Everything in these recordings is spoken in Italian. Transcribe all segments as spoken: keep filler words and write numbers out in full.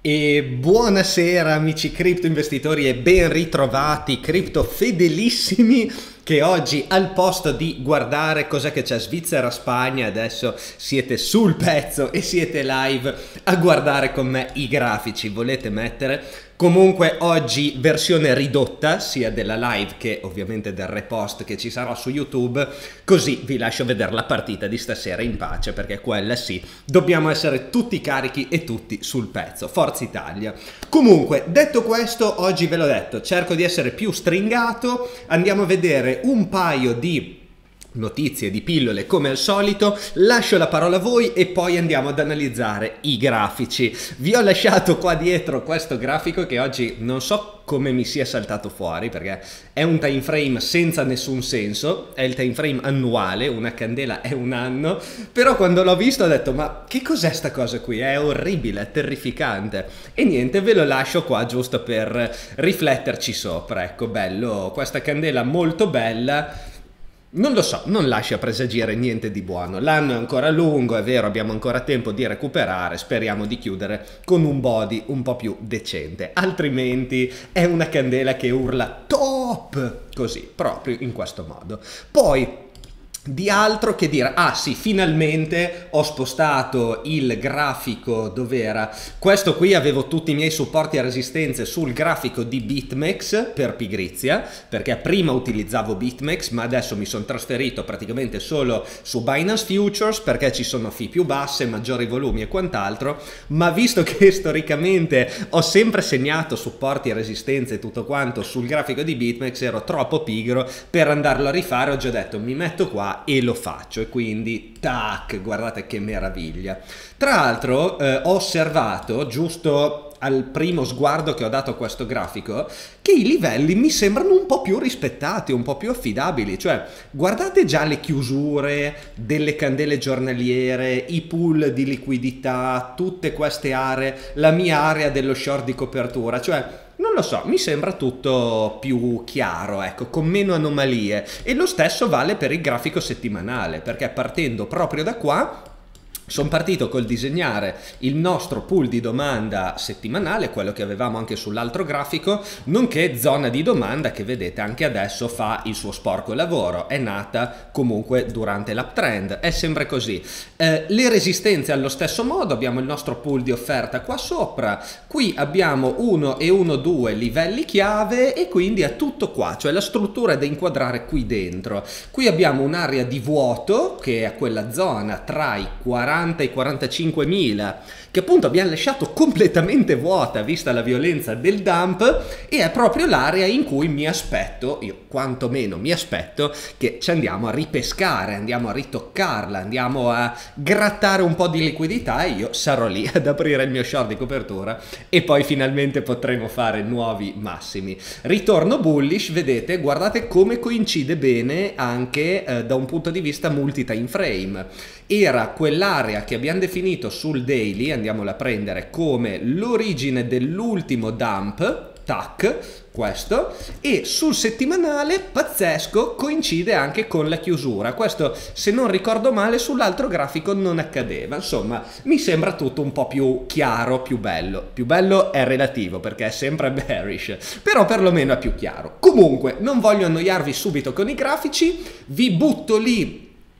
E buonasera amici cripto investitori e ben ritrovati cripto fedelissimi che oggi al posto di guardare cos'è che c'è Svizzera-Spagna adesso siete sul pezzo e siete live a guardare con me i grafici. Volete mettere? Comunque oggi versione ridotta sia della live che ovviamente del repost che ci sarà su YouTube, così vi lascio vedere la partita di stasera in pace, perché quella sì, dobbiamo essere tutti carichi e tutti sul pezzo. Forza Italia! Comunque, detto questo, oggi ve l'ho detto, cerco di essere più stringato, andiamo a vedere un paio di notizie, di pillole come al solito, lascio la parola a voi e poi andiamo ad analizzare i grafici. Vi ho lasciato qua dietro questo grafico che oggi non so come mi sia saltato fuori, perché è un time frame senza nessun senso, è il time frame annuale, una candela è un anno, però quando l'ho visto ho detto ma che cos'è sta cosa qui, è orribile, è terrificante, e niente, ve lo lascio qua giusto per rifletterci sopra. Ecco, bello, questa candela molto bella. Non lo so, non lascia presagire niente di buono. L'anno è ancora lungo, è vero, abbiamo ancora tempo di recuperare, speriamo di chiudere con un body un po' più decente. Altrimenti è una candela che urla top, così, proprio in questo modo. Poi, di altro che dire, ah sì, finalmente ho spostato il grafico dov'era, questo qui avevo tutti i miei supporti e resistenze sul grafico di BitMEX per pigrizia, perché prima utilizzavo BitMEX ma adesso mi sono trasferito praticamente solo su Binance Futures perché ci sono fee più basse, maggiori volumi e quant'altro, ma visto che storicamente ho sempre segnato supporti e resistenze e tutto quanto sul grafico di BitMEX, ero troppo pigro per andarlo a rifare, ho già detto mi metto qua e lo faccio, e quindi tac, guardate che meraviglia. Tra l'altro eh, ho osservato giusto al primo sguardo che ho dato a questo grafico che i livelli mi sembrano un po' più rispettati, un po' più affidabili, cioè guardate già le chiusure delle candele giornaliere, i pool di liquidità, tutte queste aree, la mia area dello short di copertura, cioè non lo so, mi sembra tutto più chiaro, ecco, con meno anomalie, e lo stesso vale per il grafico settimanale, perché partendo proprio da qua sono partito col disegnare il nostro pool di domanda settimanale, quello che avevamo anche sull'altro grafico, nonché zona di domanda che vedete anche adesso fa il suo sporco lavoro, è nata comunque durante l'uptrend, è sempre così. Eh, le resistenze allo stesso modo, abbiamo il nostro pool di offerta qua sopra, qui abbiamo uno e uno due livelli chiave e quindi è tutto qua, cioè la struttura è da inquadrare qui dentro. Qui abbiamo un'area di vuoto che è quella zona tra i quaranta e i quarantacinque mila che appunto abbiamo lasciato completamente vuota vista la violenza del dump, e è proprio l'area in cui mi aspetto, io quantomeno mi aspetto che ci andiamo a ripescare, andiamo a ritoccarla, andiamo a grattare un po' di liquidità e io sarò lì ad aprire il mio short di copertura e poi finalmente potremo fare nuovi massimi. Ritorno bullish, vedete, guardate come coincide bene anche eh, da un punto di vista multi time frame. Era quell'area che abbiamo definito sul daily, andiamola a prendere come l'origine dell'ultimo dump, tac, questo, e sul settimanale, pazzesco, coincide anche con la chiusura. Questo, se non ricordo male, sull'altro grafico non accadeva. Insomma, mi sembra tutto un po' più chiaro, più bello. Più bello è relativo, perché è sempre bearish, però perlomeno è più chiaro. Comunque, non voglio annoiarvi subito con i grafici, vi butto lì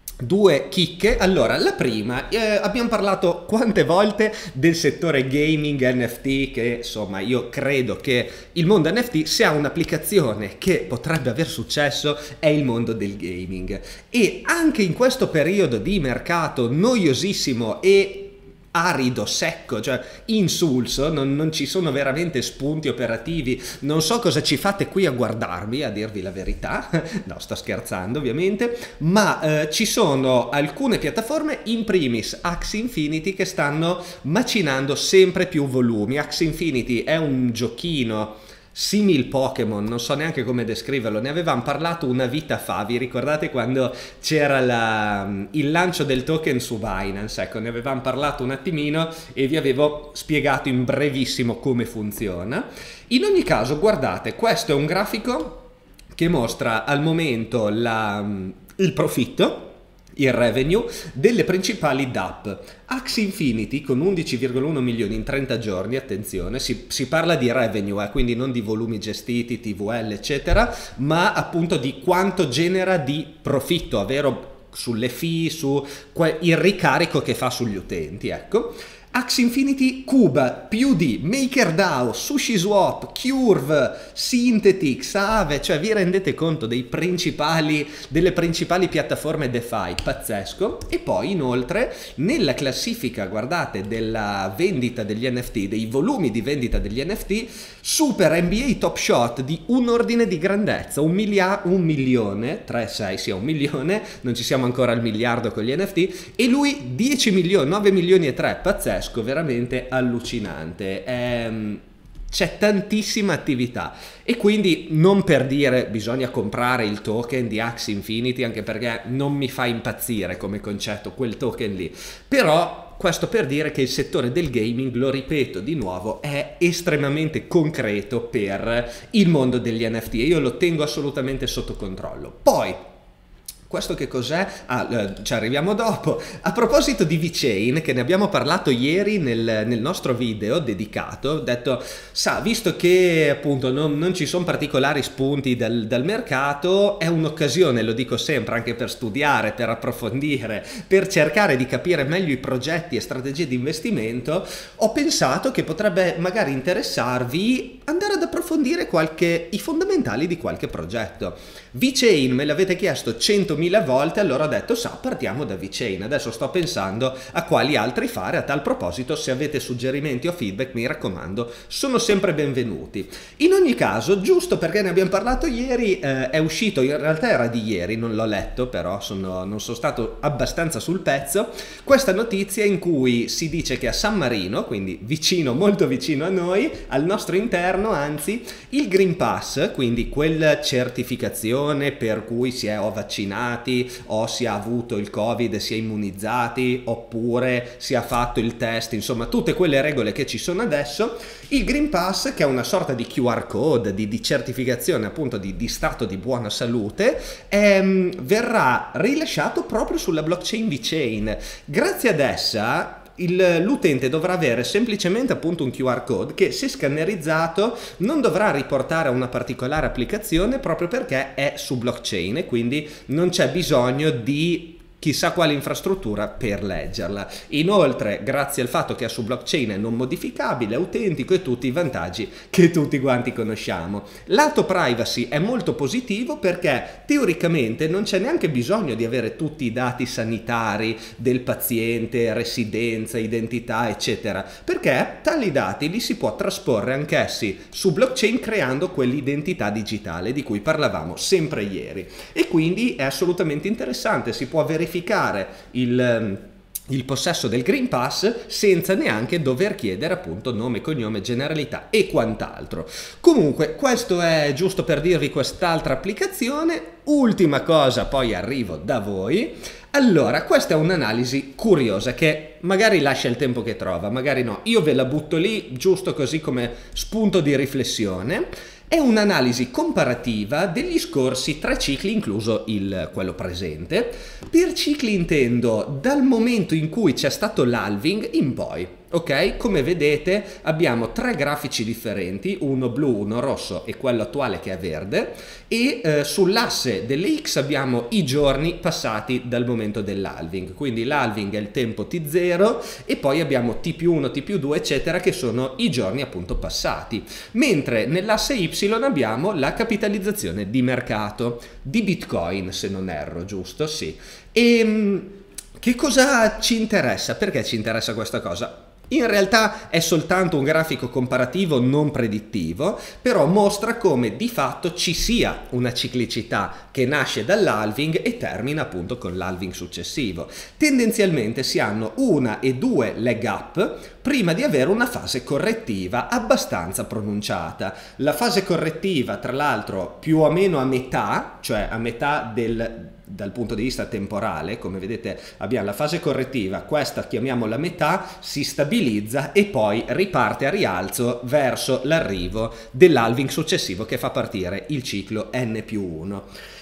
due chicche. Allora, la prima, eh, abbiamo parlato quante volte del settore gaming N F T, che insomma io credo che il mondo N F T sia un'applicazione che potrebbe aver successo, è il mondo del gaming, e anche in questo periodo di mercato noiosissimo e arido, secco, cioè insulso, non, non ci sono veramente spunti operativi, non so cosa ci fate qui a guardarmi, a dirvi la verità, no, sto scherzando ovviamente, ma eh, ci sono alcune piattaforme, in primis Axie Infinity, che stanno macinando sempre più volumi. Axie Infinity è un giochino simil Pokémon, non so neanche come descriverlo, ne avevamo parlato una vita fa, vi ricordate quando c'era la, il lancio del token su Binance? Ecco, ne avevamo parlato un attimino e vi avevo spiegato in brevissimo come funziona. In ogni caso, guardate, questo è un grafico che mostra al momento la, il profitto il revenue delle principali D A P. Axie Infinity con undici virgola uno milioni in trenta giorni, attenzione, si, si parla di revenue, eh, quindi non di volumi gestiti, T V L eccetera, ma appunto di quanto genera di profitto, ovvero sulle fee, su il ricarico che fa sugli utenti, ecco. Axie Infinity Cuba, P U D, MakerDAO, SushiSwap, Curve, Synthetix, Aave, cioè vi rendete conto dei principali, delle principali piattaforme DeFi, pazzesco. E poi inoltre nella classifica, guardate, della vendita degli N F T, dei volumi di vendita degli N F T, supera N B A Top Shot di un ordine di grandezza, un, milia un milione, tre, sei, sì, un milione, non ci siamo ancora al miliardo con gli N F T, e lui dieci milioni, nove milioni e tre, pazzesco. Veramente allucinante. Ehm, c'è tantissima attività e quindi non per dire bisogna comprare il token di Axie Infinity, anche perché non mi fa impazzire come concetto quel token lì, però questo per dire che il settore del gaming, lo ripeto di nuovo, è estremamente concreto per il mondo degli N F T e io lo tengo assolutamente sotto controllo. Poi questo che cos'è? Ah, ci arriviamo dopo. A proposito di VeChain, che ne abbiamo parlato ieri nel, nel nostro video dedicato, ho detto, sa, visto che appunto non, non ci sono particolari spunti dal, dal mercato, è un'occasione, lo dico sempre, anche per studiare, per approfondire, per cercare di capire meglio i progetti e strategie di investimento, ho pensato che potrebbe magari interessarvi andare ad approfondire qualche, i fondamentali di qualche progetto. VeChain me l'avete chiesto centomila volte, allora ho detto, sa, partiamo da VeChain. Adesso sto pensando a quali altri fare. A tal proposito, se avete suggerimenti o feedback, mi raccomando, sono sempre benvenuti. In ogni caso, giusto perché ne abbiamo parlato ieri, eh, è uscito, in realtà era di ieri, non l'ho letto, però sono, non sono stato abbastanza sul pezzo, questa notizia in cui si dice che a San Marino, quindi vicino, molto vicino a noi, al nostro interno, anzi, il Green Pass, quindi quella certificazione per cui si è o vaccinati o si è avuto il Covid e si è immunizzati oppure si è fatto il test, insomma tutte quelle regole che ci sono adesso, il Green Pass, che è una sorta di Q R code, di, di certificazione appunto di, di stato di buona salute, ehm, verrà rilasciato proprio sulla blockchain VeChain. Grazie ad essa l'utente dovrà avere semplicemente appunto un Q R code che, se scannerizzato, non dovrà riportare a una particolare applicazione, proprio perché è su blockchain e quindi non c'è bisogno di chissà quale infrastruttura per leggerla. Inoltre, grazie al fatto che è su blockchain è non modificabile, autentico e tutti i vantaggi che tutti quanti conosciamo. Lato privacy è molto positivo perché teoricamente non c'è neanche bisogno di avere tutti i dati sanitari del paziente, residenza, identità, eccetera, perché tali dati li si può trasporre anch'essi su blockchain creando quell'identità digitale di cui parlavamo sempre ieri. E quindi è assolutamente interessante, si può verificare il, il possesso del Green Pass senza neanche dover chiedere appunto nome, cognome, generalità e quant'altro. Comunque questo è giusto per dirvi quest'altra applicazione. Ultima cosa, poi arrivo da voi. Allora, questa è un'analisi curiosa che magari lascia il tempo che trova, magari no. Io ve la butto lì giusto così come spunto di riflessione. È un'analisi comparativa degli scorsi tre cicli, incluso il, quello presente. Per cicli intendo dal momento in cui c'è stato l'halving in poi. Ok, come vedete abbiamo tre grafici differenti, uno blu, uno rosso e quello attuale che è verde, e eh, sull'asse delle X abbiamo i giorni passati dal momento dell'halving, quindi l'halving è il tempo T zero e poi abbiamo T più uno, T più due eccetera, che sono i giorni appunto passati, mentre nell'asse Y abbiamo la capitalizzazione di mercato di Bitcoin, se non erro, giusto? Sì. E che cosa ci interessa? Perché ci interessa questa cosa? In realtà è soltanto un grafico comparativo non predittivo, però mostra come di fatto ci sia una ciclicità che nasce dall'halving e termina appunto con l'halving successivo. Tendenzialmente si hanno una e due leg up prima di avere una fase correttiva abbastanza pronunciata. La fase correttiva, tra l'altro, più o meno a metà, cioè a metà del dal punto di vista temporale, come vedete abbiamo la fase correttiva, questa chiamiamola metà, si stabilizza e poi riparte a rialzo verso l'arrivo dell'halving successivo che fa partire il ciclo N più uno.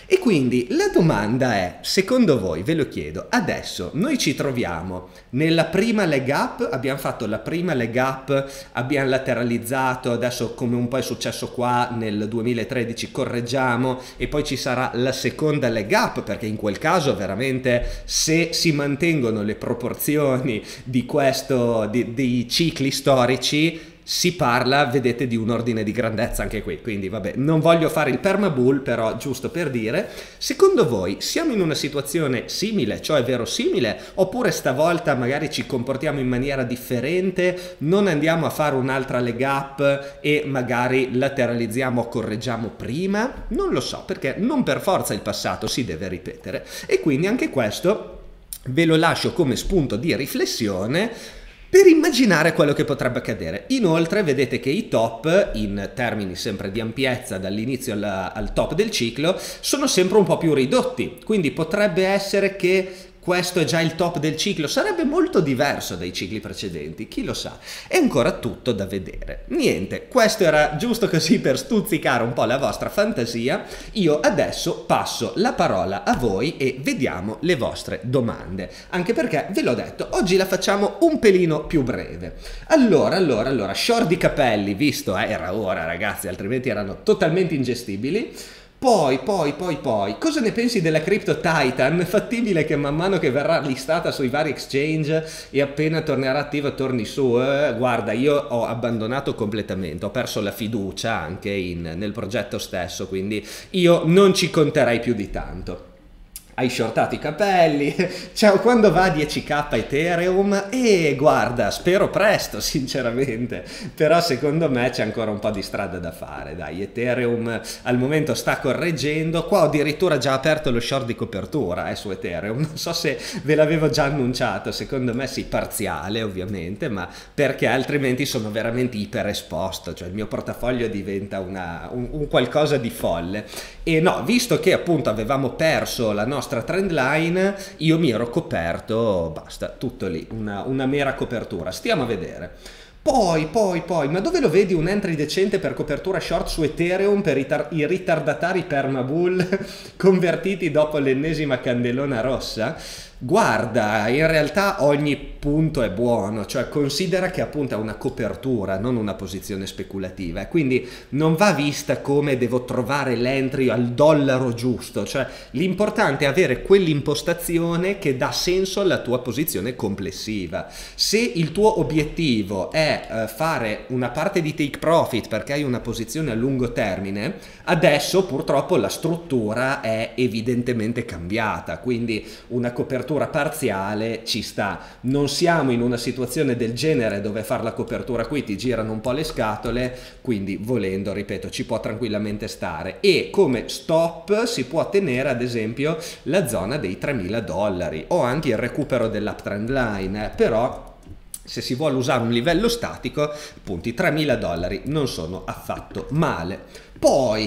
E quindi la domanda è, secondo voi, ve lo chiedo, adesso noi ci troviamo nella prima leg up, abbiamo fatto la prima leg up, abbiamo lateralizzato, adesso come un po' è successo qua nel duemilatredici correggiamo e poi ci sarà la seconda leg up, perché in quel caso veramente se si mantengono le proporzioni di questo, di, dei cicli storici, si parla, vedete, di un ordine di grandezza anche qui, quindi vabbè, non voglio fare il permabull, però giusto per dire, secondo voi siamo in una situazione simile, cioè verosimile, oppure stavolta magari ci comportiamo in maniera differente, non andiamo a fare un'altra leg up e magari lateralizziamo o correggiamo prima? Non lo so, perché non per forza il passato si deve ripetere, e quindi anche questo ve lo lascio come spunto di riflessione per immaginare quello che potrebbe accadere. Inoltre vedete che i top, in termini sempre di ampiezza dall'inizio al, al top del ciclo, sono sempre un po' più ridotti, quindi potrebbe essere che questo è già il top del ciclo, sarebbe molto diverso dai cicli precedenti, chi lo sa, è ancora tutto da vedere. Niente, questo era giusto così per stuzzicare un po' la vostra fantasia. Io adesso passo la parola a voi e vediamo le vostre domande, anche perché ve l'ho detto, oggi la facciamo un pelino più breve. Allora, allora, allora, short di capelli, visto, eh, era ora ragazzi, altrimenti erano totalmente ingestibili. Poi, poi, poi, poi, cosa ne pensi della Crypto Titan? Fattibile che man mano che verrà listata sui vari exchange e appena tornerà attiva torni su? Eh, guarda, io ho abbandonato completamente, ho perso la fiducia anche in, nel progetto stesso, quindi io non ci conterei più di tanto. Hai shortato i capelli, ciao, quando va a dieci K Ethereum? E guarda, spero presto sinceramente, però secondo me c'è ancora un po' di strada da fare, dai, Ethereum al momento sta correggendo, qua ho addirittura già aperto lo short di copertura eh, su Ethereum, non so se ve l'avevo già annunciato, secondo me sì, parziale ovviamente, ma perché altrimenti sono veramente iper esposto, cioè il mio portafoglio diventa una, un, un qualcosa di folle. E no, visto che appunto avevamo perso la nostra trend line, io mi ero coperto, basta, tutto lì, una, una mera copertura, stiamo a vedere. Poi, poi, poi, ma dove lo vedi un entry decente per copertura short su Ethereum per i, i ritardatari permabull convertiti dopo l'ennesima candelona rossa? Guarda, in realtà ogni punto è buono, cioè considera che appunto è una copertura, non una posizione speculativa, e quindi non va vista come devo trovare l'entry al dollaro giusto, cioè l'importante è avere quell'impostazione che dà senso alla tua posizione complessiva. Se il tuo obiettivo è eh, fare una parte di take profit perché hai una posizione a lungo termine, adesso purtroppo la struttura è evidentemente cambiata, quindi una copertura parziale ci sta, non siamo in una situazione del genere dove fare la copertura qui ti girano un po' le scatole, quindi volendo, ripeto, ci può tranquillamente stare, e come stop si può tenere ad esempio la zona dei tremila dollari o anche il recupero dell'uptrend line, eh, però se si vuole usare un livello statico, appunto i tremila dollari non sono affatto male. Poi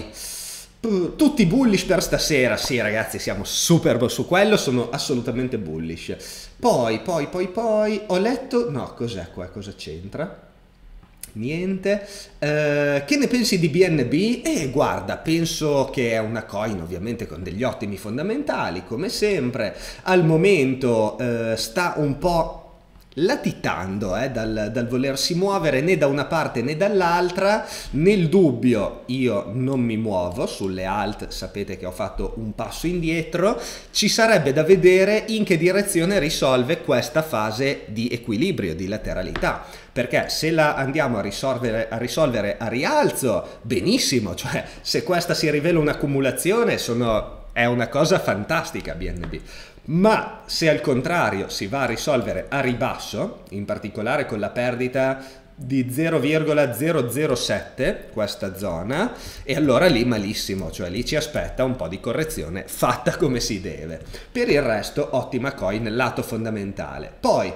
tutti bullish per stasera, sì ragazzi, siamo super su quello, sono assolutamente bullish. Poi, poi, poi, poi, ho letto, no, cos'è qua, cosa c'entra? Niente. Eh, che ne pensi di B N B? Eh, guarda, penso che è una coin ovviamente con degli ottimi fondamentali, come sempre. Al momento eh, sta un po' latitando eh, dal, dal volersi muovere né da una parte né dall'altra. Nel dubbio io non mi muovo sulle alt, sapete che ho fatto un passo indietro, ci sarebbe da vedere in che direzione risolve questa fase di equilibrio, di lateralità, perché se la andiamo a risolvere a, risolvere a rialzo, benissimo, cioè se questa si rivela un'accumulazione sono, è una cosa fantastica B N B. Ma se al contrario si va a risolvere a ribasso, in particolare con la perdita di zero virgola zero zero sette questa zona, e allora lì malissimo, cioè lì ci aspetta un po' di correzione fatta come si deve. Per il resto ottima coin lato fondamentale. Poi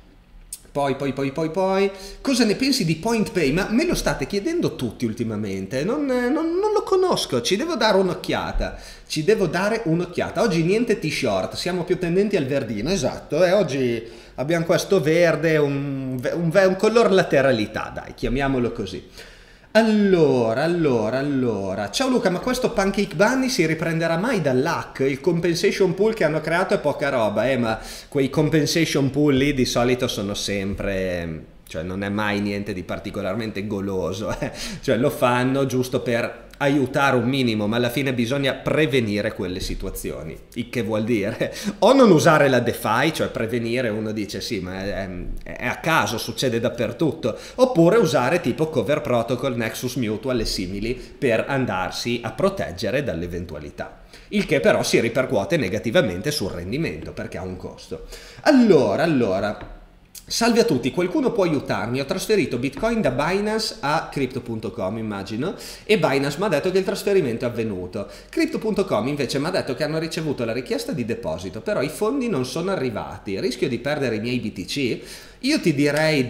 Poi, poi, poi, poi, poi, cosa ne pensi di Point Pay? Ma me lo state chiedendo tutti ultimamente, non, non, non lo conosco, ci devo dare un'occhiata, ci devo dare un'occhiata. Oggi niente T-short, siamo più tendenti al verdino, esatto, e oggi abbiamo questo verde, un, un, un color lateralità, dai, chiamiamolo così. Allora, allora, allora. Ciao Luca, ma questo Pancake Bunny si riprenderà mai dall'hack? Il compensation pool che hanno creato è poca roba, eh, ma quei compensation pool lì di solito sono sempre... Cioè non è mai niente di particolarmente goloso, eh. Cioè lo fanno giusto per aiutare un minimo, ma alla fine bisogna prevenire quelle situazioni. Il che vuol dire o non usare la DeFi, cioè prevenire, uno dice sì, ma è, è a caso, succede dappertutto, oppure usare tipo Cover Protocol, Nexus Mutual e simili per andarsi a proteggere dall'eventualità. Il che però si ripercuote negativamente sul rendimento perché ha un costo. Allora, allora... Salve a tutti, qualcuno può aiutarmi? Ho trasferito Bitcoin da Binance a Crypto punto com, immagino, e Binance mi ha detto che il trasferimento è avvenuto. Crypto punto com invece mi ha detto che hanno ricevuto la richiesta di deposito, però i fondi non sono arrivati. Rischio di perdere i miei B T C? Io ti direi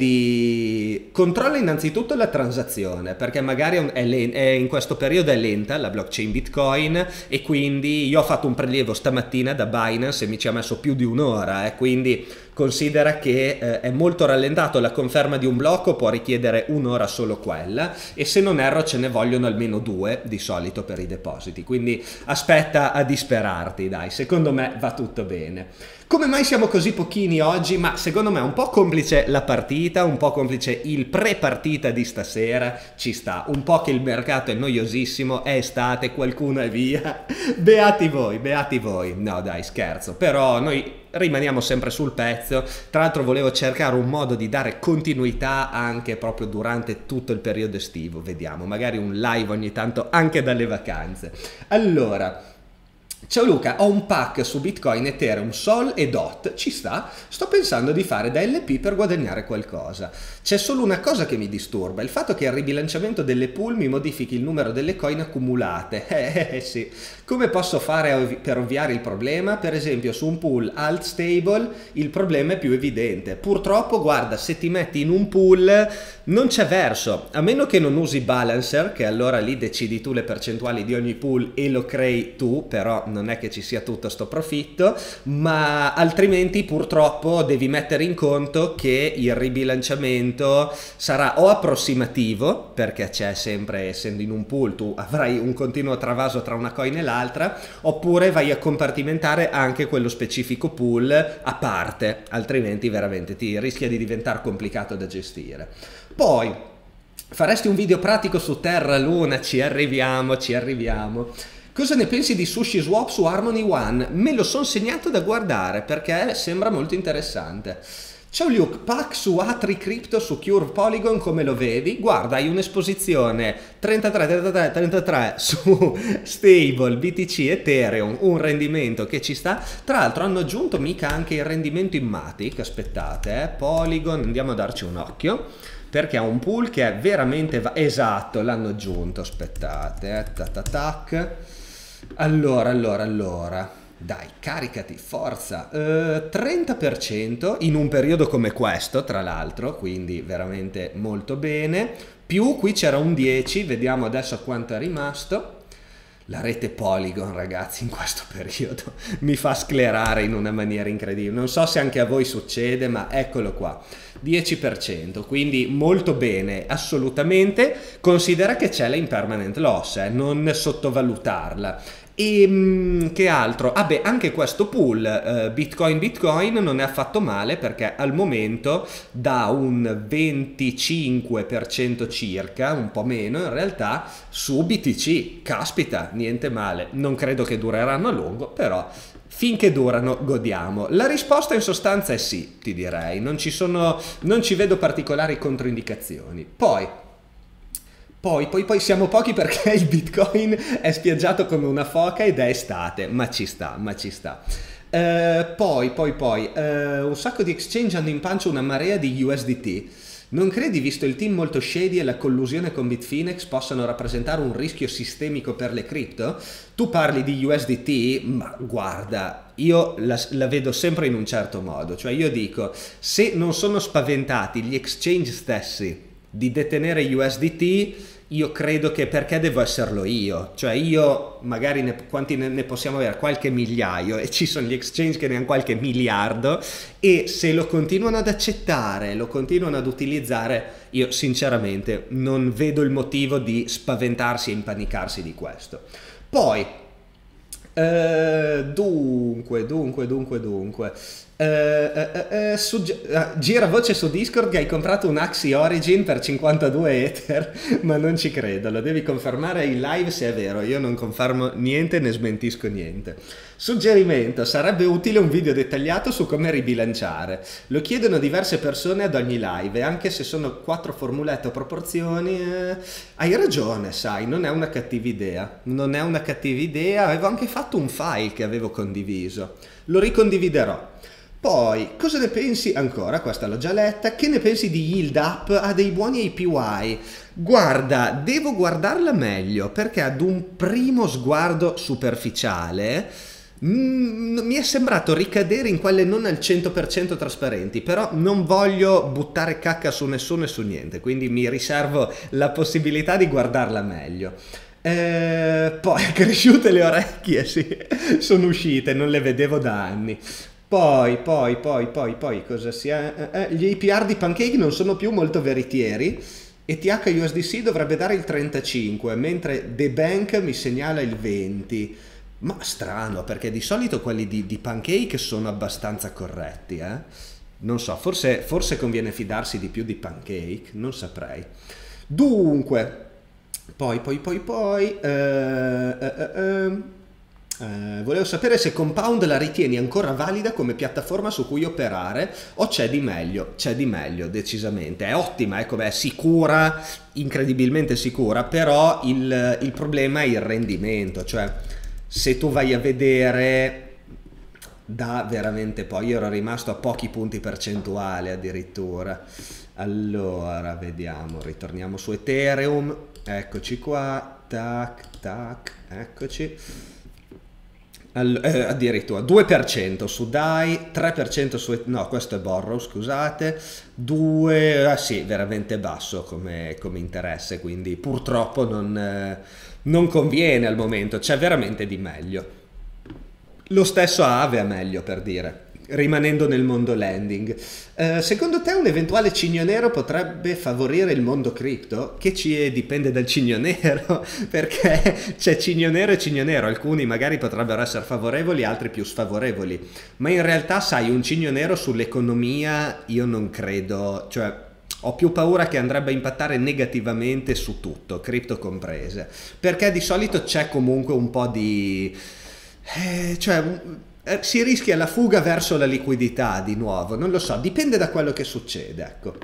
di controlla innanzitutto la transazione, perché magari è è in questo periodo è lenta la blockchain Bitcoin e quindi io ho fatto un prelievo stamattina da Binance e mi ci ha messo più di un'ora, eh, quindi considera che eh, è molto rallentato, la conferma di un blocco può richiedere un'ora solo quella e se non erro ce ne vogliono almeno due di solito per i depositi, quindi aspetta a disperarti, dai, secondo me va tutto bene. Come mai siamo così pochini oggi? Ma secondo me è un po' complice la partita, un po' complice il pre-partita di stasera, ci sta, un po' che il mercato è noiosissimo, è estate, qualcuno è via, beati voi, beati voi, no dai scherzo, però noi rimaniamo sempre sul pezzo. Tra l'altro volevo cercare un modo di dare continuità anche proprio durante tutto il periodo estivo, vediamo, magari un live ogni tanto anche dalle vacanze. Allora... Ciao Luca, ho un pack su Bitcoin, Ethereum, Sol e D O T, ci sta? Sto pensando di fare da L P per guadagnare qualcosa. C'è solo una cosa che mi disturba, il fatto che il ribilanciamento delle pool mi modifichi il numero delle coin accumulate. Eh, eh sì. Come posso fare per ovviare il problema? Per esempio su un pool alt stable il problema è più evidente. Purtroppo guarda, se ti metti in un pool non c'è verso, a meno che non usi Balancer, che allora lì decidi tu le percentuali di ogni pool e lo crei tu, però non è che ci sia tutto sto profitto, ma altrimenti purtroppo devi mettere in conto che il ribilanciamento sarà o approssimativo, perché c'è sempre, essendo in un pool tu avrai un continuo travaso tra una coin e l'altra, oppure vai a compartimentare anche quello specifico pool a parte, altrimenti veramente ti rischia di diventare complicato da gestire. Poi faresti un video pratico su Terra Luna? Ci arriviamo, ci arriviamo. Cosa ne pensi di Sushi Swap su Harmony One? Me lo son segnato da guardare perché sembra molto interessante. Ciao Luke, pack su Atri Crypto su Curve Polygon, come lo vedi? Guarda, hai un'esposizione trentatré trentatré trentatré su Stable, B T C, Ethereum, un rendimento che ci sta. Tra l'altro hanno aggiunto mica anche il rendimento in Matic, aspettate, eh, Polygon, andiamo a darci un occhio, perché ha un pool che è veramente... Esatto, l'hanno aggiunto, aspettate, eh, tatatac. Allora, allora, allora... Dai, caricati, forza, uh, trenta per cento in un periodo come questo, tra l'altro, quindi veramente molto bene, più qui c'era un dieci, vediamo adesso a quanto è rimasto. La rete Polygon, ragazzi, in questo periodo mi fa sclerare in una maniera incredibile, non so se anche a voi succede, ma eccolo qua, dieci per cento, quindi molto bene, assolutamente. Considera che c'è la impermanent loss, eh, non sottovalutarla. E mh, che altro? Ah beh, anche questo pool eh, Bitcoin Bitcoin non è affatto male, perché al momento dà un venticinque per cento circa, un po' meno in realtà, su B T C. Caspita, niente male. Non credo che dureranno a lungo, però finché durano godiamo. La risposta in sostanza è sì, ti direi, non ci sono, non ci vedo particolari controindicazioni. Poi Poi, poi, poi siamo pochi perché il Bitcoin è spiaggiato come una foca ed è estate, ma ci sta, ma ci sta. Uh, poi, poi, poi, uh, un sacco di exchange hanno in pancia una marea di U S D T. Non credi, visto il team molto shady e la collusione con Bitfinex, possano rappresentare un rischio sistemico per le cripto? Tu parli di U S D T, ma guarda, io la, la vedo sempre in un certo modo, cioè io dico, se non sono spaventati gli exchange stessi di detenere U S D T, io credo che perché devo esserlo io, cioè io magari ne, quanti ne, ne possiamo avere? Qualche migliaio, e ci sono gli exchange che ne hanno qualche miliardo, e se lo continuano ad accettare, lo continuano ad utilizzare, io sinceramente non vedo il motivo di spaventarsi e impanicarsi di questo. Poi eh, dunque dunque dunque dunque Uh, uh, uh, uh, gira voce su Discord che hai comprato un Axie Origin per cinquantadue Ether, ma non ci credo, lo devi confermare in live se è vero. Io non confermo niente né smentisco niente. Suggerimento: sarebbe utile un video dettagliato su come ribilanciare, lo chiedono diverse persone ad ogni live, e anche se sono quattro formulette o proporzioni, eh, hai ragione, sai, non è una cattiva idea, non è una cattiva idea. Avevo anche fatto un file che avevo condiviso, lo ricondividerò. Poi, cosa ne pensi ancora? Questa l'ho già letta. Che ne pensi di Yield Up? Ha dei buoni A P Y. Guarda, devo guardarla meglio, perché ad un primo sguardo superficiale mm, mi è sembrato ricadere in quelle non al cento per cento trasparenti, però non voglio buttare cacca su nessuno e su niente, quindi mi riservo la possibilità di guardarla meglio. Eh, poi, cresciute le orecchie, sì, sono uscite, non le vedevo da anni. Poi, poi, poi, poi, poi, cosa sia? Eh, eh, gli A P R di Pancake non sono più molto veritieri, e T H U S D C dovrebbe dare il trentacinque, mentre The Bank mi segnala il venti. Ma strano, perché di solito quelli di, di Pancake sono abbastanza corretti, eh? Non so, forse, forse conviene fidarsi di più di Pancake, non saprei. Dunque, poi, poi, poi, poi... Eh, eh, eh, eh. Uh, volevo sapere se Compound la ritieni ancora valida come piattaforma su cui operare, o c'è di meglio. C'è di meglio, decisamente. È ottima, ecco, beh, è sicura, incredibilmente sicura, però il, il problema è il rendimento, cioè se tu vai a vedere da veramente, poi io ero rimasto a pochi punti percentuali addirittura. Allora, vediamo, ritorniamo su Ethereum, eccoci qua, tac, tac, eccoci. All, eh, addirittura due per cento su D A I, tre per cento su... no, questo è Borrow, scusate, due... ah sì, veramente basso come, come interesse, quindi purtroppo non, eh, non conviene al momento, c'è veramente di meglio. Lo stesso Aave ha meglio, per dire, rimanendo nel mondo lending. Eh, secondo te un eventuale cigno nero potrebbe favorire il mondo cripto? Che ci dipende dal cigno nero, perché c'è cigno nero e cigno nero, alcuni magari potrebbero essere favorevoli, altri più sfavorevoli, ma in realtà sai, un cigno nero sull'economia io non credo, cioè ho più paura che andrebbe a impattare negativamente su tutto, cripto comprese, perché di solito c'è comunque un po' di... Eh, cioè... Eh, si rischia la fuga verso la liquidità di nuovo, non lo so, dipende da quello che succede, ecco.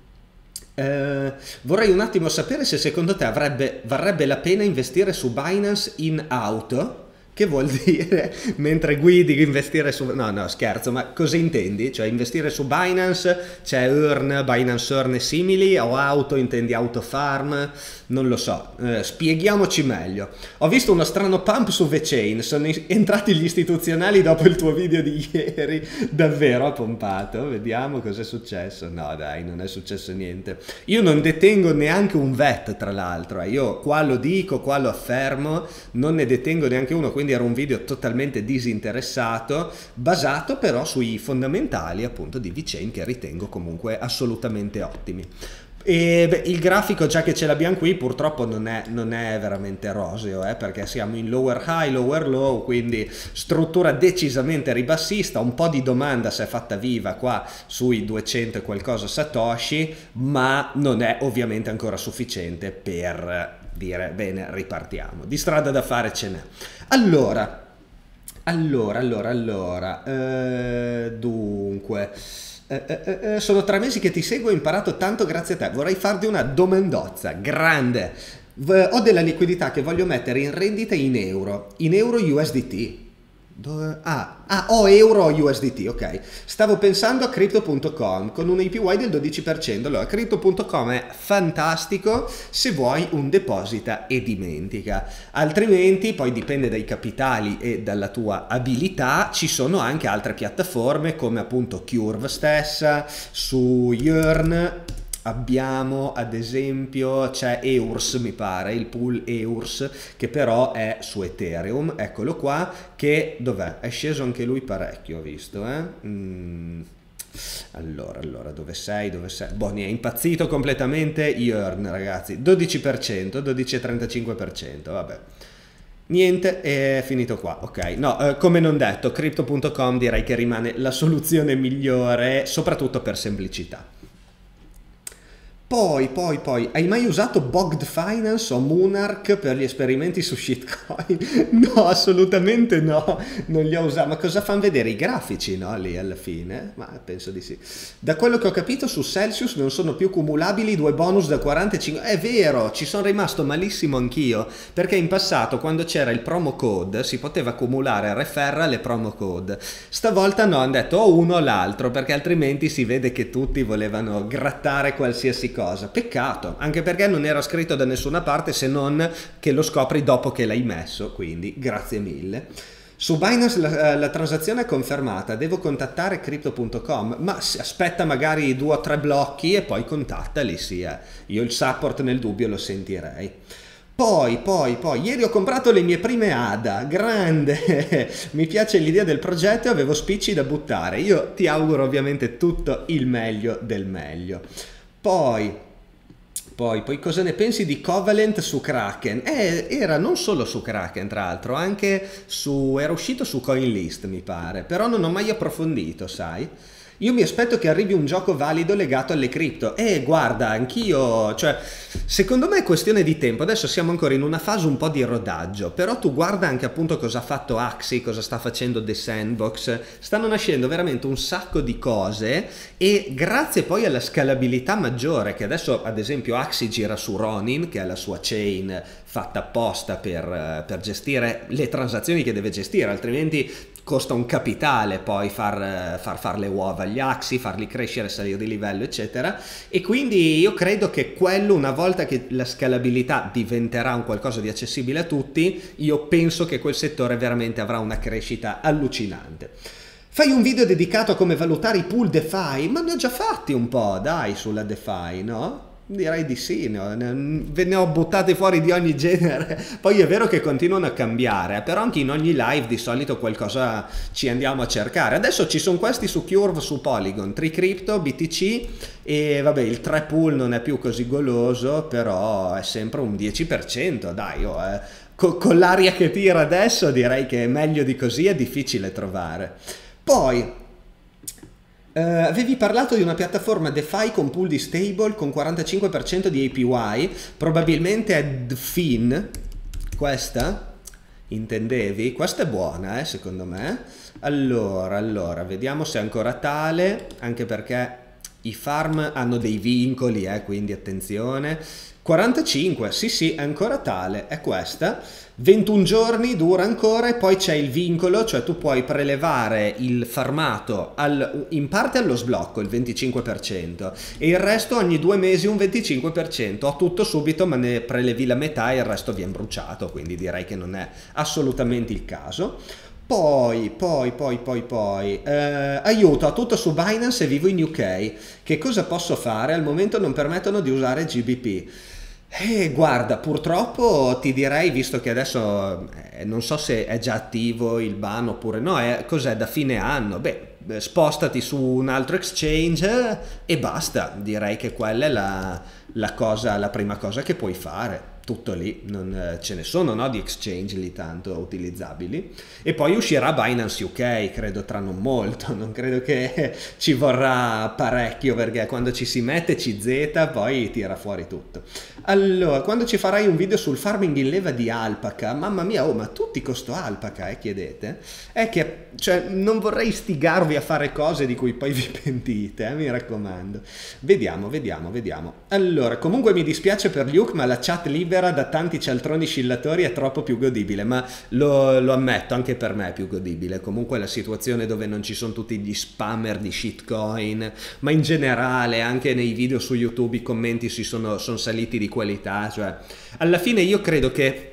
Eh, vorrei un attimo sapere se secondo te avrebbe, varrebbe la pena investire su Binance in auto, che vuol dire mentre guidi investire su... no no scherzo, ma cosa intendi? Cioè investire su Binance, c'è Earn, Binance Earn e simili, o auto, intendi Autofarm? Non lo so, eh, spieghiamoci meglio. Ho visto uno strano pump su VeChain, sono entrati gli istituzionali dopo il tuo video di ieri, davvero ha pompato, vediamo cosa è successo. No dai, non è successo niente. Io non detengo neanche un V E T, tra l'altro, eh. Io qua lo dico, qua lo affermo, non ne detengo neanche uno, quindi era un video totalmente disinteressato, basato però sui fondamentali appunto di VeChain, che ritengo comunque assolutamente ottimi. E beh, il grafico, già che ce l'abbiamo qui, purtroppo non è, non è veramente roseo, eh, perché siamo in lower high, lower low, quindi struttura decisamente ribassista, un po' di domanda si è fatta viva qua sui duecento e qualcosa satoshi, ma non è ovviamente ancora sufficiente per dire bene, ripartiamo. Di strada da fare ce n'è. Allora, allora, allora, allora, eh, dunque... Eh, eh, eh, sono tre mesi che ti seguo e ho imparato tanto grazie a te. Vorrei farti una domandozza grande. V- ho della liquidità che voglio mettere in rendita in euro, in euro U S D T. Dove? Ah, ah, ho euro U S D T, ok. Stavo pensando a crypto punto com con un A P Y del dodici per cento. Allora, crypto punto com è fantastico se vuoi un deposita e dimentica. Altrimenti, poi dipende dai capitali e dalla tua abilità, ci sono anche altre piattaforme come appunto Curve stessa, su Yearn, abbiamo ad esempio, c'è Eurs mi pare, il pool Eurs, che però è su Ethereum, eccolo qua, che dov'è? È sceso anche lui parecchio, ho visto, eh? Mm. Allora, allora, dove sei? Dove sei? Boh, ne è impazzito completamente Yearn, ragazzi, dodici per cento, dodici virgola trentacinque per cento, vabbè. Niente, è finito qua, ok. No, eh, come non detto, crypto punto com direi che rimane la soluzione migliore, soprattutto per semplicità. Poi, poi, poi, hai mai usato Bogged Finance o Monarch per gli esperimenti su shitcoin? No, assolutamente no, non li ho usati. Ma cosa fanno vedere i grafici, no? Lì alla fine? Ma penso di sì. Da quello che ho capito su Celsius non sono più cumulabili due bonus da quarantacinque. È vero, ci sono rimasto malissimo anch'io, perché in passato quando c'era il promo code si poteva cumulare referral e promo code. Stavolta no, hanno detto o uno o l'altro, perché altrimenti si vede che tutti volevano grattare qualsiasi cosa. Peccato, anche perché non era scritto da nessuna parte se non che lo scopri dopo che l'hai messo, quindi grazie mille. Su Binance la, la transazione è confermata, devo contattare crypto punto com, ma aspetta magari due o tre blocchi e poi contattali, sì, eh. Io il support nel dubbio lo sentirei. Poi, poi, poi, ieri ho comprato le mie prime A D A, grande, mi piace l'idea del progetto e avevo spicci da buttare. Io ti auguro ovviamente tutto il meglio del meglio. Poi, poi, poi cosa ne pensi di Covalent su Kraken? Eh, era non solo su Kraken, tra l'altro, anche su, era uscito su CoinList, mi pare, però non ho mai approfondito, sai? Io mi aspetto che arrivi un gioco valido legato alle cripto. E guarda, anch'io, cioè, secondo me è questione di tempo. Adesso siamo ancora in una fase un po' di rodaggio, però tu guarda anche appunto cosa ha fatto Axie, cosa sta facendo The Sandbox. Stanno nascendo veramente un sacco di cose e grazie poi alla scalabilità maggiore, che adesso ad esempio Axie gira su Ronin, che è la sua chain fatta apposta per, per gestire le transazioni che deve gestire, altrimenti costa un capitale poi far, far, far le uova agli Axie, farli crescere, salire di livello eccetera, e quindi io credo che quello, una volta che la scalabilità diventerà un qualcosa di accessibile a tutti, io penso che quel settore veramente avrà una crescita allucinante. Fai un video dedicato a come valutare i pool DeFi? Ma ne ho già fatti un po', dai, sulla DeFi, no? Direi di sì, no? Ve ne ho buttate fuori di ogni genere. Poi è vero che continuano a cambiare, però anche in ogni live di solito qualcosa ci andiamo a cercare. Adesso ci sono questi su Curve, su Polygon, Tricrypto, B T C e vabbè il tre pool non è più così goloso, però è sempre un dieci per cento, dai, oh, eh. con, con l'aria che tira adesso direi che meglio di così è difficile trovare. Poi Uh, avevi parlato di una piattaforma DeFi con pool di stable con quarantacinque per cento di A P Y, probabilmente è DeFin, questa? Intendevi? Questa è buona, eh, secondo me. Allora, allora, vediamo se è ancora tale, anche perché i farm hanno dei vincoli, eh, quindi attenzione. quarantacinque, sì sì, è ancora tale, è questa. ventuno giorni dura ancora e poi c'è il vincolo, cioè tu puoi prelevare il farmato al, in parte allo sblocco, il venticinque per cento, e il resto ogni due mesi un venticinque per cento. Ho tutto subito ma ne prelevi la metà e il resto viene bruciato, quindi direi che non è assolutamente il caso. Poi, poi, poi, poi, poi, eh, aiuto, ho tutto su Binance e vivo in U K. Che cosa posso fare? Al momento non permettono di usare G B P. Eh, guarda, purtroppo ti direi, visto che adesso eh, non so se è già attivo il ban oppure no, è, cos'è da fine anno? Beh, spostati su un altro exchange e basta. Direi che quella è la, la cosa, la prima cosa che puoi fare. Tutto lì, non ce ne sono, no, di exchange lì tanto utilizzabili. E poi uscirà Binance U K, credo tra non molto, non credo che ci vorrà parecchio, perché quando ci si mette C Z poi tira fuori tutto. Allora, quando ci farai un video sul farming in leva di alpaca, mamma mia, oh, ma tutti con sto alpaca, eh, chiedete? È che, cioè, non vorrei stigarvi a fare cose di cui poi vi pentite, eh, mi raccomando. Vediamo, vediamo, vediamo. Allora, comunque mi dispiace per Luke, ma la chat libera da tanti cialtroni scillatori è troppo più godibile, ma lo, lo ammetto, anche per me è più godibile. Comunque la situazione dove non ci sono tutti gli spammer di shitcoin, ma in generale anche nei video su YouTube i commenti si sono, sono saliti di qualità, cioè alla fine io credo che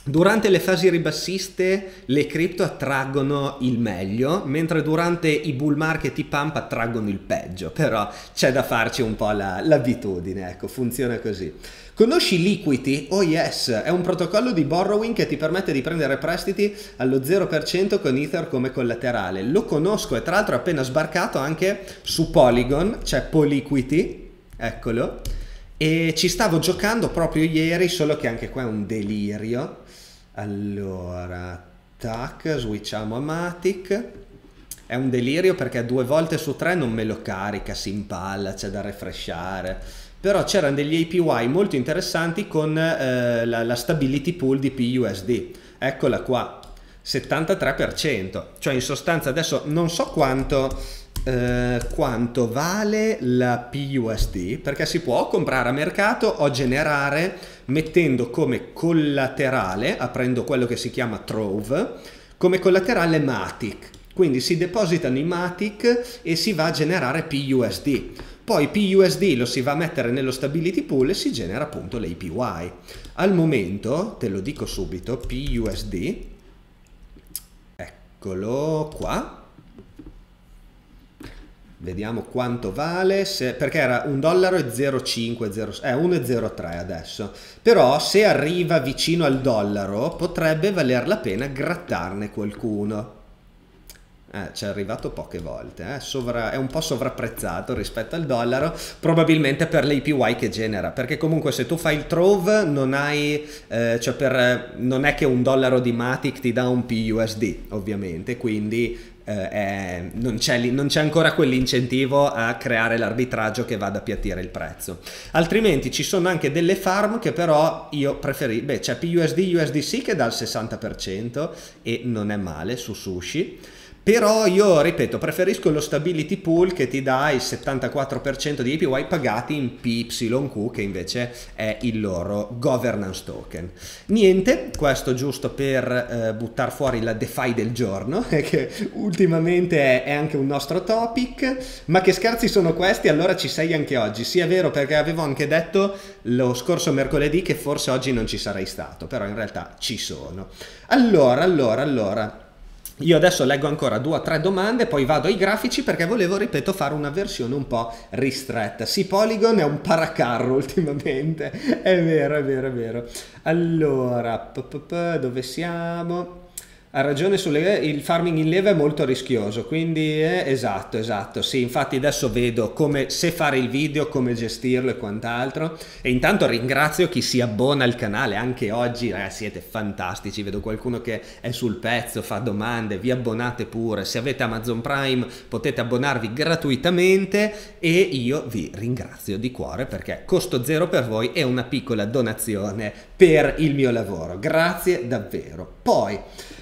Durante le fasi ribassiste le cripto attraggono il meglio, mentre durante i bull market i pump attraggono il peggio, però c'è da farci un po' la, l'abitudine, ecco, funziona così. Conosci Liquity? Oh yes, è un protocollo di borrowing che ti permette di prendere prestiti allo zero per cento con Ether come collaterale. Lo conosco e tra l'altro è appena sbarcato anche su Polygon, c'è Poliquity, eccolo, e ci stavo giocando proprio ieri, solo che anche qua è un delirio. Allora, tac, switchiamo a Matic. È un delirio perché due volte su tre non me lo carica, si impalla, c'è da refreshare. Però c'erano degli A P Y molto interessanti con eh, la, la stability pool di P U S D. Eccola qua, settantatré per cento. Cioè in sostanza adesso non so quanto... Uh, quanto vale la P U S D, perché si può comprare a mercato o generare mettendo come collaterale, aprendo quello che si chiama Trove, come collaterale Matic. Quindi si depositano i Matic e si va a generare P U S D. Poi P U S D lo si va a mettere nello stability pool e si genera appunto l'A P Y. Al momento, te lo dico subito, P U S D, eccolo qua. Vediamo quanto vale, se, perché era un dollaro e zero virgola cinque, eh, uno virgola zero tre adesso. Però se arriva vicino al dollaro potrebbe valer la pena grattarne qualcuno. Eh, ci è arrivato poche volte, eh. Sovra, è un po' sovrapprezzato rispetto al dollaro, probabilmente per l'A P Y che genera, perché comunque se tu fai il Trove non hai, eh, cioè per, non è che un dollaro di Matic ti dà un P U S D, ovviamente, quindi... Eh, non c'è ancora quell'incentivo a creare l'arbitraggio che vada a appiattire il prezzo. Altrimenti ci sono anche delle farm che però io preferisco, beh, c'è P U S D U S D C che dà il sessanta per cento e non è male su Sushi. Però io, ripeto, preferisco lo stability pool che ti dà il settantaquattro per cento di A P Y pagati in P Y Q, che invece è il loro governance token. Niente, questo giusto per eh, buttare fuori la DeFi del giorno, che ultimamente è, è anche un nostro topic. Ma che scherzi sono questi? Allora ci sei anche oggi. Sì, è vero, perché avevo anche detto lo scorso mercoledì che forse oggi non ci sarei stato, però in realtà ci sono. Allora, allora, allora... Io adesso leggo ancora due o tre domande, poi vado ai grafici perché volevo, ripeto, fare una versione un po' ristretta. Sì, Polygon è un paracarro ultimamente, è vero, è vero, è vero. Allora, dove siamo? Ha ragione, sulle, il farming in leva è molto rischioso, quindi eh, esatto, esatto, sì, infatti adesso vedo come, se fare il video, come gestirlo e quant'altro, e intanto ringrazio chi si abbona al canale, anche oggi, ragazzi, siete fantastici, vedo qualcuno che è sul pezzo, fa domande, vi abbonate pure, se avete Amazon Prime potete abbonarvi gratuitamente e io vi ringrazio di cuore perché costo zero per voi e una piccola donazione per il mio lavoro, grazie davvero. Poi...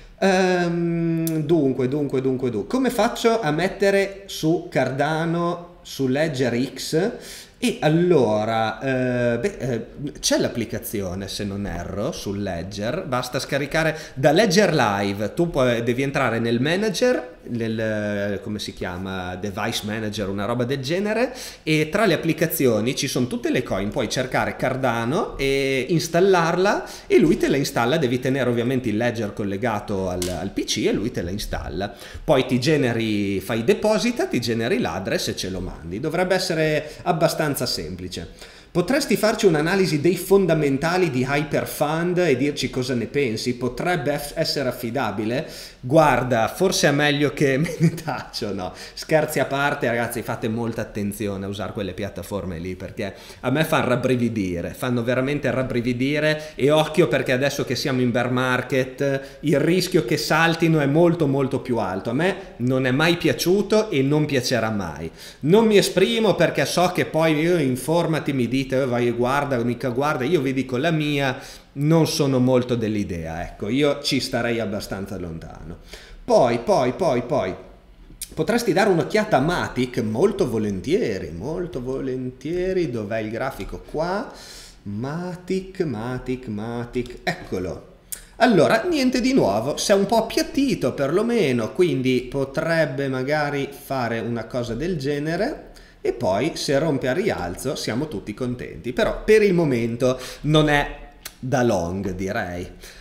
Um, dunque, dunque, dunque, dunque, come faccio a mettere su Cardano su Ledger X? E allora, eh, beh, eh, c'è l'applicazione, se non erro, sul Ledger, basta scaricare da Ledger Live, tu puoi, devi entrare nel manager, nel, come si chiama, device manager, una roba del genere, e tra le applicazioni ci sono tutte le coin, puoi cercare Cardano e installarla e lui te la installa, devi tenere ovviamente il Ledger collegato al, al P C e lui te la installa, poi ti generi, fai deposita, ti generi l'address e ce lo mandi, dovrebbe essere abbastanza semplice. Potresti farci un'analisi dei fondamentali di Hyperfund e dirci cosa ne pensi? Potrebbe essere affidabile? Guarda, forse è meglio che me ne taccio, no? Scherzi a parte, ragazzi, fate molta attenzione a usare quelle piattaforme lì perché a me fanno rabbrividire, fanno veramente rabbrividire e occhio perché adesso che siamo in bear market il rischio che saltino è molto molto più alto. A me non è mai piaciuto e non piacerà mai. Non mi esprimo perché so che poi io informati mi dite oh, vai guarda, mica guarda, io vi dico la mia, non sono molto dell'idea, ecco, io ci starei abbastanza lontano. Poi, poi, poi, poi, potresti dare un'occhiata a Matic? Molto volentieri, molto volentieri, dov'è il grafico qua? Matic, Matic, Matic, eccolo. Allora, niente di nuovo, si è un po' appiattito perlomeno, quindi potrebbe magari fare una cosa del genere. E poi se rompe a rialzo siamo tutti contenti, però per il momento non è da long, direi.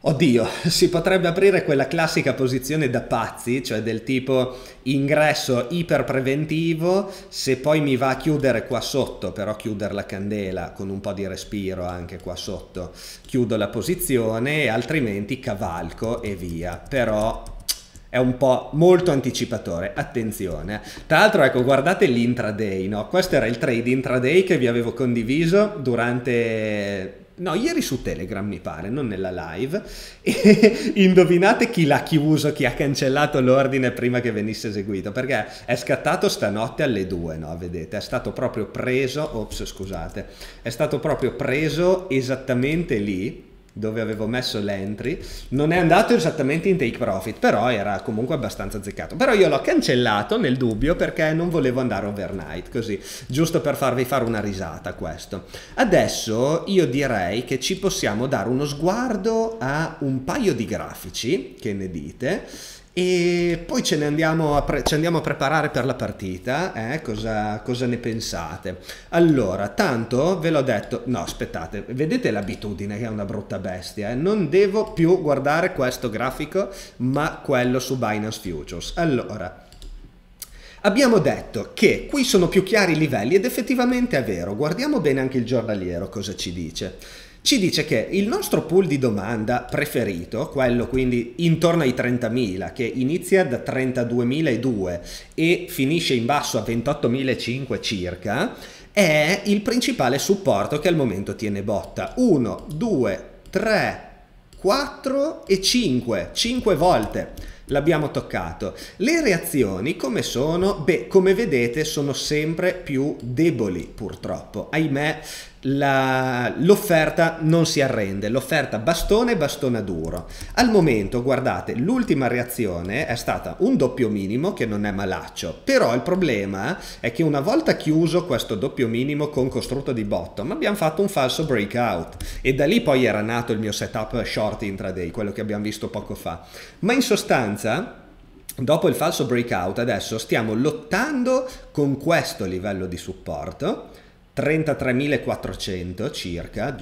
Oddio, si potrebbe aprire quella classica posizione da pazzi, cioè del tipo ingresso iperpreventivo, se poi mi va a chiudere qua sotto, però chiudere la candela con un po' di respiro anche qua sotto, chiudo la posizione, altrimenti cavalco e via. Però è un po' molto anticipatore, attenzione. Tra l'altro, ecco, guardate l'intraday, no? Questo era il trade intraday che vi avevo condiviso durante... No, ieri su Telegram mi pare, non nella live. E indovinate chi l'ha chiuso, chi ha cancellato l'ordine prima che venisse eseguito, perché è scattato stanotte alle due, no? Vedete, è stato proprio preso, ops, scusate, è stato proprio preso esattamente lì dove avevo messo l'entry. Non è andato esattamente in take profit, però era comunque abbastanza azzeccato. Però io l'ho cancellato nel dubbio perché non volevo andare overnight, così, giusto per farvi fare una risata questo. Adesso io direi che ci possiamo dare uno sguardo a un paio di grafici, che ne dite? E poi ce ne andiamo a, pre- ci andiamo a preparare per la partita, eh? cosa, cosa ne pensate? Allora, tanto ve l'ho detto, no aspettate, vedete l'abitudine che è una brutta bestia, eh? Non devo più guardare questo grafico ma quello su Binance Futures. Allora, abbiamo detto che qui sono più chiari i livelli ed effettivamente è vero, guardiamo bene anche il giornaliero cosa ci dice. Ci dice che il nostro pool di domanda preferito, quello quindi intorno ai trentamila, che inizia da trentaduemiladuecento e finisce in basso a ventottomilacinquecento circa, è il principale supporto che al momento tiene botta. uno, due, tre, quattro e cinque, cinque volte l'abbiamo toccato. Le reazioni come sono? Beh, come vedete sono sempre più deboli purtroppo, ahimè. L'offerta non si arrende, l'offerta bastone bastona duro. Al momento, guardate, l'ultima reazione è stata un doppio minimo che non è malaccio, però il problema è che una volta chiuso questo doppio minimo con costrutto di bottom abbiamo fatto un falso breakout e da lì poi era nato il mio setup short intraday, quello che abbiamo visto poco fa. Ma in sostanza, dopo il falso breakout adesso stiamo lottando con questo livello di supporto trentatremilaquattrocento circa,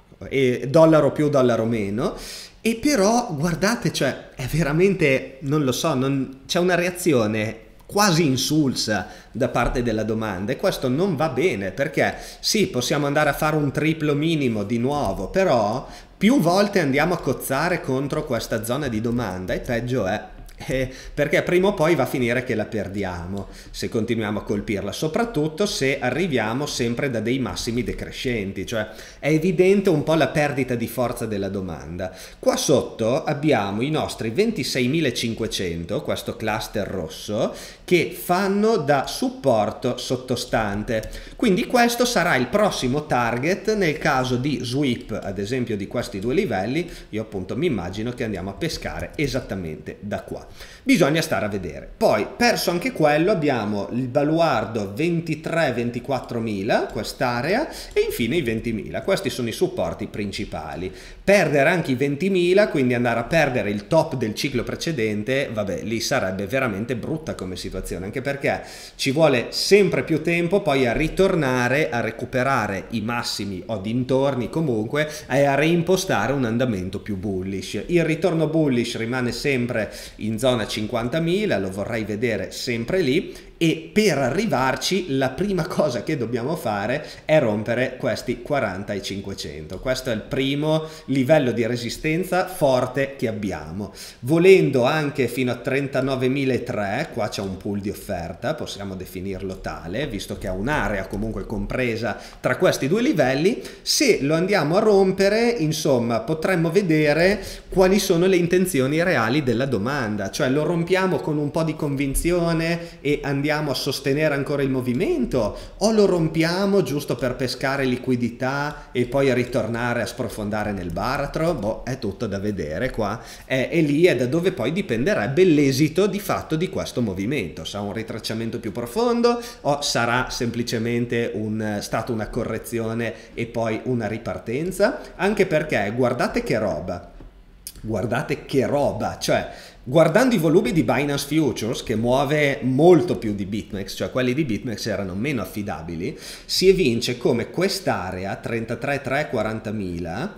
e dollaro più dollaro meno, e però guardate, cioè è veramente, non lo so, non, c'è una reazione quasi insulsa da parte della domanda e questo non va bene, perché sì, possiamo andare a fare un triplo minimo di nuovo, però più volte andiamo a cozzare contro questa zona di domanda e peggio è. Eh, perché prima o poi va a finire che la perdiamo se continuiamo a colpirla, soprattutto se arriviamo sempre da dei massimi decrescenti, cioè è evidente un po' la perdita di forza della domanda. Qua sotto abbiamo i nostri ventiseimilacinquecento, questo cluster rosso, che fanno da supporto sottostante, quindi questo sarà il prossimo target nel caso di sweep, ad esempio di questi due livelli. Io appunto mi immagino che andiamo a pescare esattamente da qua. Bisogna stare a vedere. Poi, perso anche quello, abbiamo il baluardo ventitré ventiquattromila, quest'area, e infine i ventimila. Questi sono i supporti principali. Perdere anche i ventimila, quindi andare a perdere il top del ciclo precedente, vabbè, lì sarebbe veramente brutta come situazione, anche perché ci vuole sempre più tempo poi a ritornare a recuperare i massimi o dintorni comunque e a reimpostare un andamento più bullish. Il ritorno bullish rimane sempre in zona cinquantamila, lo vorrei vedere sempre lì, e per arrivarci la prima cosa che dobbiamo fare è rompere questi quaranta e cinquecento. Questo è il primo livello di resistenza forte che abbiamo, volendo anche fino a trentanovemilatrecento. Qua c'è un pool di offerta, possiamo definirlo tale, visto che ha un'area comunque compresa tra questi due livelli. Se lo andiamo a rompere, insomma, potremmo vedere quali sono le intenzioni reali della domanda, cioè lo rompiamo con un po' di convinzione e andiamo a sostenere ancora il movimento, o lo rompiamo giusto per pescare liquidità e poi ritornare a sprofondare nel baratro? Boh, è tutto da vedere qua, e, e lì è da dove poi dipenderebbe l'esito di fatto di questo movimento, sarà un ritracciamento più profondo o sarà semplicemente un, stata una correzione e poi una ripartenza, anche perché guardate che roba, guardate che roba, cioè guardando i volumi di Binance Futures, che muove molto più di BitMEX, cioè quelli di BitMEX erano meno affidabili, si evince come quest'area trentatré tre quarantamila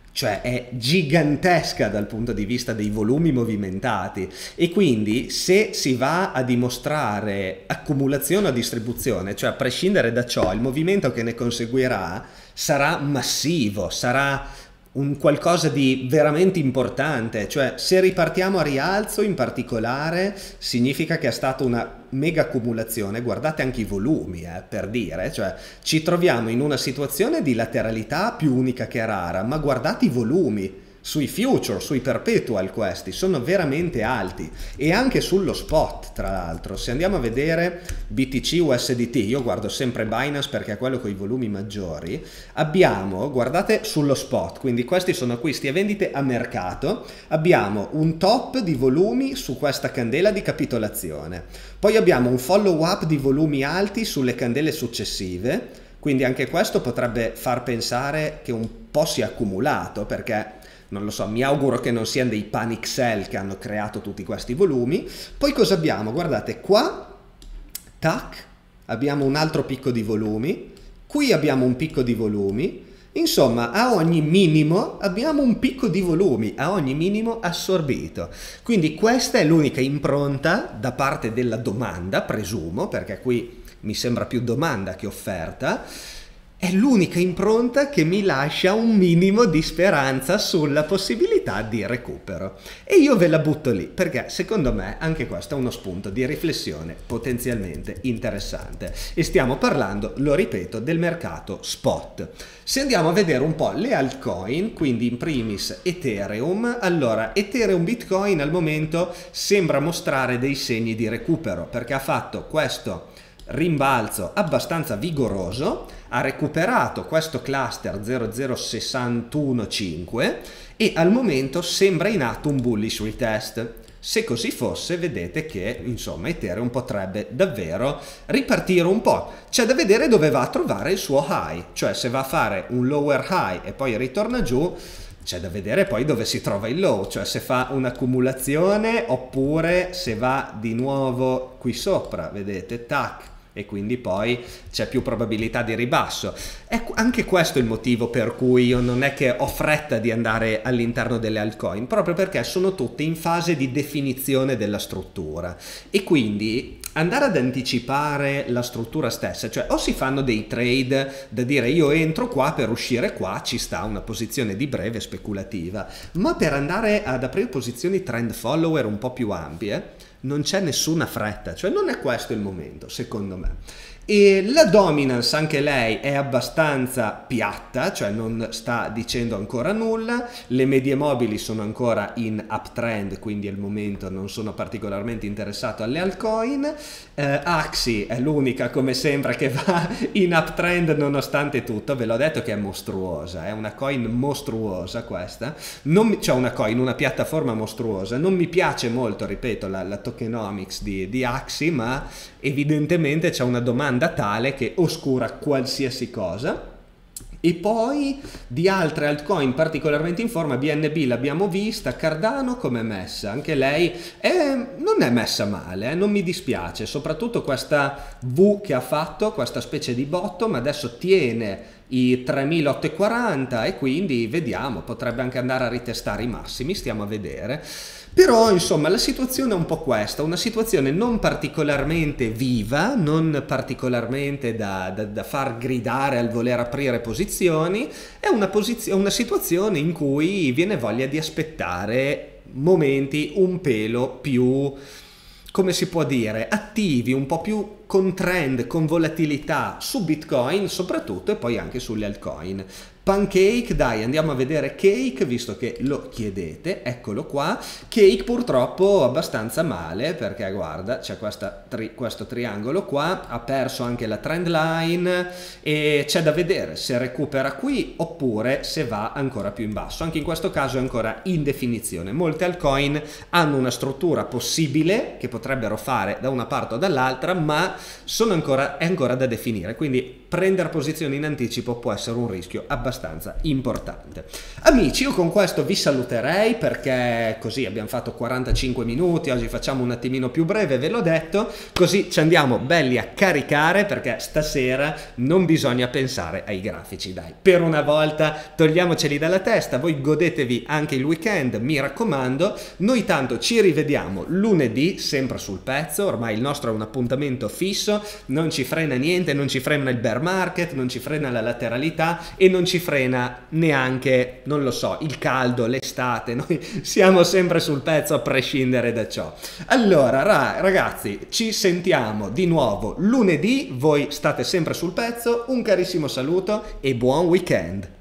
cioè è gigantesca dal punto di vista dei volumi movimentati, e quindi se si va a dimostrare accumulazione o distribuzione, cioè a prescindere da ciò, il movimento che ne conseguirà sarà massivo, sarà un qualcosa di veramente importante. Cioè se ripartiamo a rialzo in particolare significa che è stata una mega accumulazione. Guardate anche i volumi, eh, per dire, cioè ci troviamo in una situazione di lateralità più unica che rara, ma guardate i volumi sui future, sui perpetual, questi sono veramente alti, e anche sullo spot. Tra l'altro, se andiamo a vedere B T C U S D T, io guardo sempre Binance perché è quello con i volumi maggiori, abbiamo, guardate sullo spot, quindi questi sono acquisti e vendite a mercato, abbiamo un top di volumi su questa candela di capitolazione, poi abbiamo un follow up di volumi alti sulle candele successive, quindi anche questo potrebbe far pensare che un po' sia accumulato, perché non lo so, mi auguro che non siano dei panic sell che hanno creato tutti questi volumi. Poi cosa abbiamo? Guardate qua, tac, abbiamo un altro picco di volumi, qui abbiamo un picco di volumi, insomma a ogni minimo abbiamo un picco di volumi, a ogni minimo assorbito. Quindi questa è l'unica impronta da parte della domanda, presumo, perché qui mi sembra più domanda che offerta. È l'unica impronta che mi lascia un minimo di speranza sulla possibilità di recupero. E io ve la butto lì, perché secondo me anche questo è uno spunto di riflessione potenzialmente interessante. E stiamo parlando, lo ripeto, del mercato spot. Se andiamo a vedere un po' le altcoin, quindi in primis Ethereum, allora Ethereum Bitcoin al momento sembra mostrare dei segni di recupero, perché ha fatto questo rimbalzo abbastanza vigoroso, ha recuperato questo cluster zero zero sei uno cinque e al momento sembra in atto un bullish retest. Se così fosse, vedete che insomma Ethereum potrebbe davvero ripartire un po'. C'è da vedere dove va a trovare il suo high, cioè se va a fare un lower high e poi ritorna giù, c'è da vedere poi dove si trova il low, cioè se fa un'accumulazione oppure se va di nuovo qui sopra, vedete, tac, e quindi poi c'è più probabilità di ribasso. È anche questo il motivo per cui io non è che ho fretta di andare all'interno delle altcoin, proprio perché sono tutte in fase di definizione della struttura, e quindi andare ad anticipare la struttura stessa, cioè o si fanno dei trade da dire io entro qua per uscire qua, ci sta una posizione di breve speculativa, ma per andare ad aprire posizioni trend follower un po' più ampie non c'è nessuna fretta, cioè non è questo il momento secondo me. E la dominance anche lei è abbastanza piatta, cioè non sta dicendo ancora nulla, le medie mobili sono ancora in uptrend, quindi al momento non sono particolarmente interessato alle altcoin. eh, Axie è l'unica come sempre che va in uptrend nonostante tutto, ve l'ho detto che è mostruosa, è una coin mostruosa questa, non, cioè una coin, una piattaforma mostruosa, non mi piace molto, ripeto, la, la tokenomics di, di Axie, ma evidentemente c'è una domanda tale che oscura qualsiasi cosa. E poi di altre altcoin particolarmente in forma, B N B l'abbiamo vista, Cardano come è messa, anche lei è, non è messa male, eh, non mi dispiace, soprattutto questa V che ha fatto, questa specie di bottom, adesso tiene i tremilaottocentoquaranta e quindi vediamo, potrebbe anche andare a ritestare i massimi, stiamo a vedere. Però insomma la situazione è un po' questa, una situazione non particolarmente viva, non particolarmente da, da, da far gridare al voler aprire posizioni, è una, posizio- una situazione in cui viene voglia di aspettare momenti un pelo più, come si può dire, attivi, un po' più con trend, con volatilità su Bitcoin soprattutto e poi anche sulle altcoin. Pancake, dai, andiamo a vedere Cake, visto che lo chiedete, eccolo qua. Cake purtroppo abbastanza male, perché guarda, c'è questa tri questo triangolo qua, ha perso anche la trend line e c'è da vedere se recupera qui oppure se va ancora più in basso. Anche in questo caso è ancora in definizione. Molte altcoin hanno una struttura possibile che potrebbero fare da una parte o dall'altra, ma sono ancora, è ancora da definire, quindi prendere posizioni in anticipo può essere un rischio abbastanza abbastanza importante. Amici, io con questo vi saluterei perché così abbiamo fatto quarantacinque minuti, oggi facciamo un attimino più breve, ve l'ho detto, così ci andiamo belli a caricare perché stasera non bisogna pensare ai grafici, dai, per una volta togliamoceli dalla testa, voi godetevi anche il weekend, mi raccomando, noi tanto ci rivediamo lunedì, sempre sul pezzo, ormai il nostro è un appuntamento fisso, non ci frena niente, non ci frena il bear market, non ci frena la lateralità e non ci frena neanche, non lo so, il caldo, l'estate, noi siamo sempre sul pezzo a prescindere da ciò. Allora ra ragazzi, ci sentiamo di nuovo lunedì, voi state sempre sul pezzo, un carissimo saluto e buon weekend!